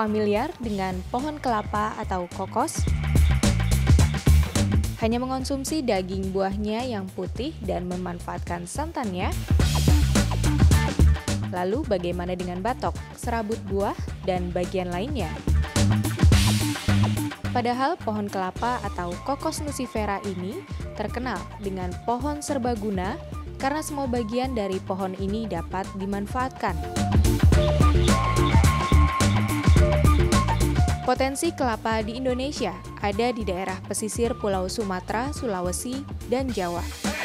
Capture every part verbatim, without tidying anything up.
familiar dengan pohon kelapa atau kokos? Hanya mengonsumsi daging buahnya yang putih dan memanfaatkan santannya? Lalu bagaimana dengan batok, serabut buah, dan bagian lainnya? Padahal pohon kelapa atau Cocos nucifera ini terkenal dengan pohon serbaguna karena semua bagian dari pohon ini dapat dimanfaatkan. Potensi kelapa di Indonesia ada di daerah pesisir Pulau Sumatera, Sulawesi, dan Jawa.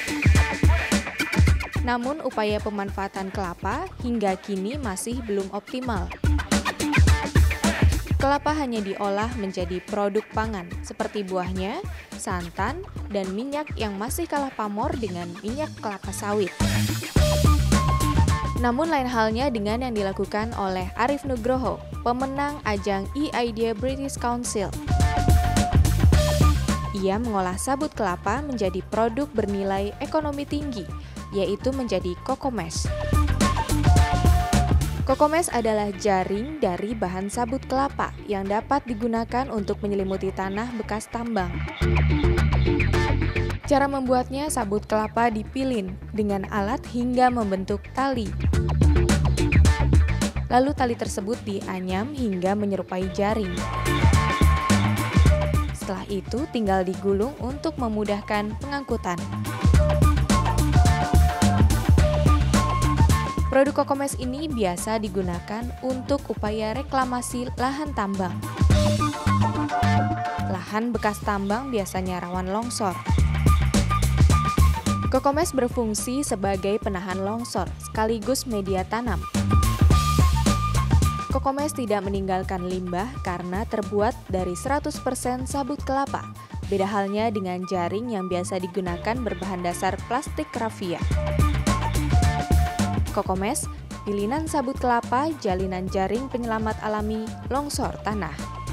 Namun upaya pemanfaatan kelapa hingga kini masih belum optimal. Kelapa hanya diolah menjadi produk pangan seperti buahnya, santan, dan minyak yang masih kalah pamor dengan minyak kelapa sawit. Namun lain halnya dengan yang dilakukan oleh Arif Nugroho, pemenang ajang e-Idea British Council. Ia mengolah sabut kelapa menjadi produk bernilai ekonomi tinggi, yaitu menjadi kokomes. Kokomes adalah jaring dari bahan sabut kelapa yang dapat digunakan untuk menyelimuti tanah bekas tambang. Cara membuatnya, sabut kelapa dipilin dengan alat hingga membentuk tali. Lalu tali tersebut dianyam hingga menyerupai jaring. Setelah itu tinggal digulung untuk memudahkan pengangkutan. Produk kokomes ini biasa digunakan untuk upaya reklamasi lahan tambang. Lahan bekas tambang biasanya rawan longsor. Kokomes berfungsi sebagai penahan longsor sekaligus media tanam. Kokomes tidak meninggalkan limbah karena terbuat dari seratus persen sabut kelapa. Beda halnya dengan jaring yang biasa digunakan berbahan dasar plastik raffia. Kokomes, pilihan sabut kelapa, jalinan jaring penyelamat alami longsor tanah.